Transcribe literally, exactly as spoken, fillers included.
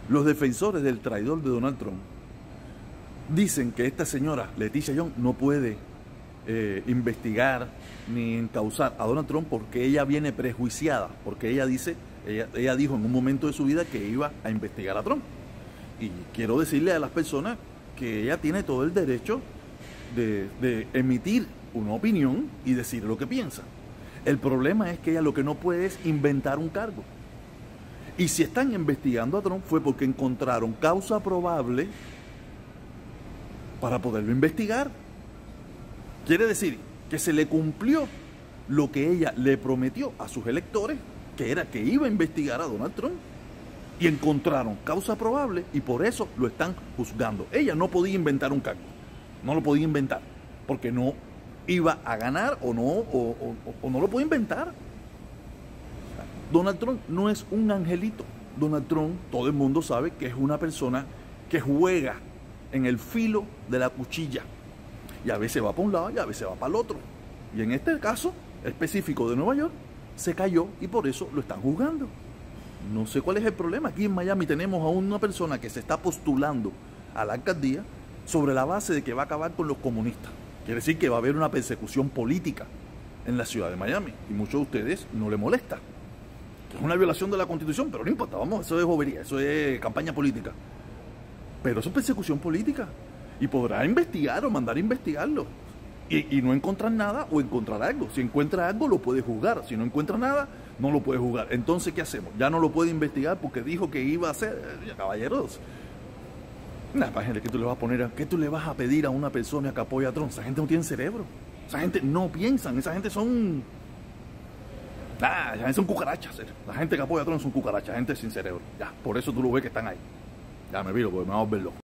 Los defensores del traidor de Donald Trump dicen que esta señora, Leticia Young, no puede eh, investigar ni encausar a Donald Trump porque ella viene prejuiciada, porque ella dice, ella, ella dijo en un momento de su vida que iba a investigar a Trump. Y quiero decirle a las personas que ella tiene todo el derecho de, de emitir una opinión y decir lo que piensa. El problema es que ella lo que no puede es inventar un cargo. Y si están investigando a Trump fue porque encontraron causa probable para poderlo investigar. Quiere decir que se le cumplió lo que ella le prometió a sus electores, que era que iba a investigar a Donald Trump, y encontraron causa probable y por eso lo están juzgando. Ella no podía inventar un cargo, no lo podía inventar, porque no iba a ganar o no, o, o, o no lo puede inventar. Donald Trump no es un angelito. Donald Trump, todo el mundo sabe que es una persona que juega en el filo de la cuchilla. Y a veces va para un lado y a veces va para el otro. Y en este caso específico de Nueva York, se cayó y por eso lo están juzgando. No sé cuál es el problema. Aquí en Miami tenemos a una persona que se está postulando a la alcaldía sobre la base de que va a acabar con los comunistas. Quiere decir que va a haber una persecución política en la ciudad de Miami. Y muchos de ustedes no les molesta. Es una violación de la Constitución, pero no importa, vamos, eso es bobería, eso es campaña política. Pero eso es persecución política. Y podrá investigar o mandar a investigarlo. Y, y no encontrar nada o encontrar algo. Si encuentra algo, lo puede juzgar. Si no encuentra nada, no lo puede juzgar. Entonces, ¿qué hacemos? Ya no lo puede investigar porque dijo que iba a hacer. Caballeros, nada, ¿qué tú le vas a poner? ¿Qué tú le vas a pedir a una persona que apoya a Trump? Esa gente no tiene cerebro. Esa gente no piensan. Esa gente son... Ah, esa gente son cucarachas. La gente que apoya a Trump son cucarachas. Gente sin cerebro. Ya, por eso tú lo ves que están ahí. Ya me viro porque me vamos a ver loco.